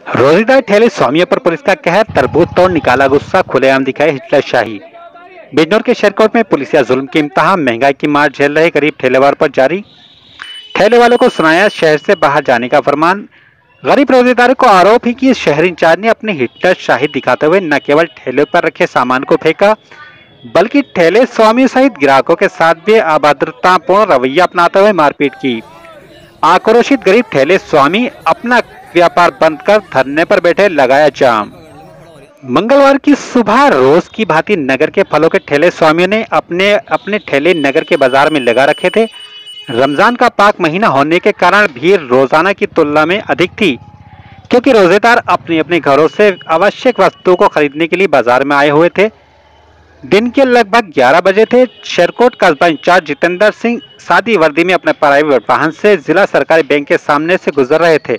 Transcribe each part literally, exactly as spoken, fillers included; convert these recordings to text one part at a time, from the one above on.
रोजेदार ठेले स्वामियों पर पुलिस का कहर, तरबूज तोड़ निकाला गुस्सा, खुलेआम दिखाए हिटलर शाही। बिजनौर के शेरकोट में पुलिस या जुल्म की इम्तहान, महंगाई की मार झेल रहे गरीब ठेलेवालों पर जारी। ठेले वालों को सुनाया शहर से बाहर जाने का फरमान। गरीब रोजेदारों को आरोप ही कि शहर इंचार्ज ने अपनी हिटलर शाही दिखाते हुए न केवल ठेले पर रखे सामान को फेंका, बल्कि ठेले स्वामी सहित ग्राहकों के साथ भी अभद्रतापूर्ण रवैया अपनाते हुए मारपीट की। आक्रोशित गरीब ठेले स्वामी अपना व्यापार बंद कर धरने पर बैठे, लगाया जाम। मंगलवार की सुबह रोज की भांति नगर के फलों के ठेले स्वामियों ने अपने अपने ठेले नगर के बाजार में लगा रखे थे। रमजान का पाक महीना होने के कारण भीड़ रोजाना की तुलना में अधिक थी, क्योंकि रोजेदार अपने अपने घरों से आवश्यक वस्तुओं को खरीदने के लिए बाजार में आए हुए थे। दिन के लगभग ग्यारह बजे थे। शेरकोट कस्बा इंचार्ज जितेंद्र सिंह सादी वर्दी में अपने प्राइवेट वाहन से जिला सरकारी बैंक के सामने से गुजर रहे थे।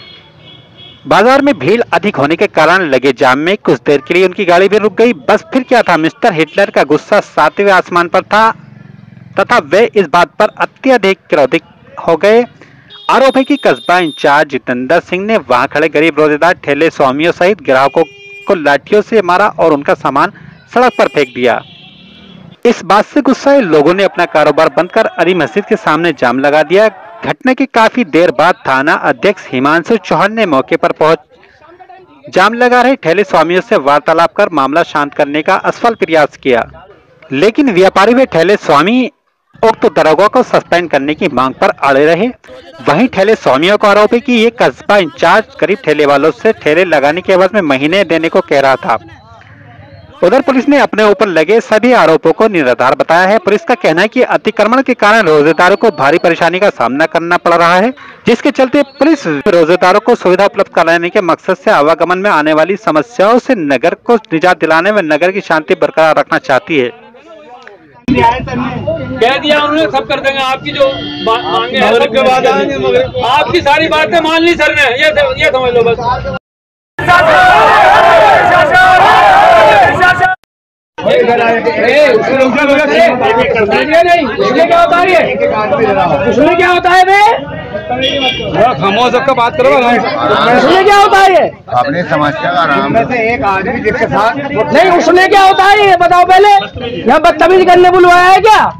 बाजार में भीड़ अधिक होने के कारण लगे जाम में कुछ देर के लिए उनकी गाड़ी भी रुक गई। बस फिर क्या था, मिस्टर हिटलर का गुस्सा सातवें आसमान पर था तथा वे इस बात पर अत्यधिक क्रोधित हो गए। आरोप है कि कस्बा इंचार्ज जितेंद्र सिंह ने वहां खड़े गरीब रोजेदार ठेले स्वामियों सहित ग्राहकों को लाठियों से मारा और उनका सामान सड़क पर फेंक दिया। इस बात से गुस्साए लोगों ने अपना कारोबार बंद कर अली मस्जिद के सामने जाम लगा दिया। घटना की काफी देर बाद थाना अध्यक्ष हिमांशु चौहान ने मौके पर पहुंच जाम लगा रहे ठेले स्वामियों से वार्तालाप कर मामला शांत करने का असफल प्रयास किया, लेकिन व्यापारी व ठेले स्वामी उक्त दरोगा को सस्पेंड करने की मांग पर अड़े रहे। वहीं ठेले स्वामियों का आरोप है कि ये कस्बा इंचार्ज गरीब ठेले वालों से ठेले लगाने के एवज में महीने देने को कह रहा था। उधर पुलिस ने अपने ऊपर लगे सभी आरोपों को निराधार बताया है। पुलिस का कहना है कि अतिक्रमण के कारण रोजेदारों को भारी परेशानी का सामना करना पड़ रहा है, जिसके चलते पुलिस रोजेदारों को सुविधा उपलब्ध कराने के मकसद से आवागमन में आने वाली समस्याओं से नगर को निजात दिलाने व नगर की शांति बरकरार रखना चाहती है। कह दिया उन्होंने, सब कर देंगे आपकी जो मांगे हैं, आपकी सारी बातें मान ली सर ने, ये ये समझ लो बस। उसमें क्या होता है बे? खामोश सबका बात करो। उसमें क्या होता है? अपनी समस्या का नाम से एक आदमी जिसके साथ नहीं, उसमें क्या होता है ये बताओ पहले। यहाँ बदतमीजी करने बुलवाया है क्या?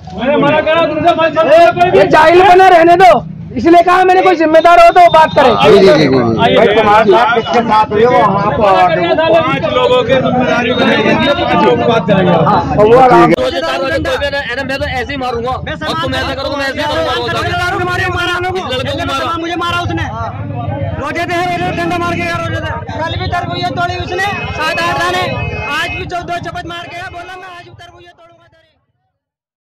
ये जाहिल बना रहने दो, इसलिए कहा मैंने कोई जिम्मेदार हो तो बात करें। भाई तुम्हारे साथ किसके साथ हुई हो वहाँ पर पांच लोगों के जिम्मेदारी बात करेंगे। मैं तो ऐसे ही मारूंगा, तुम ऐसा करो, मैं ऐसे मुझे मारा उसने, रोजे थे डंडा मार के रोजे थे। कल भी तरबूज तोड़ी उसने सात आठ दाने, आज भी चौदह चपत मार के बोला मैं आज तरबूज तोड़ूंगा।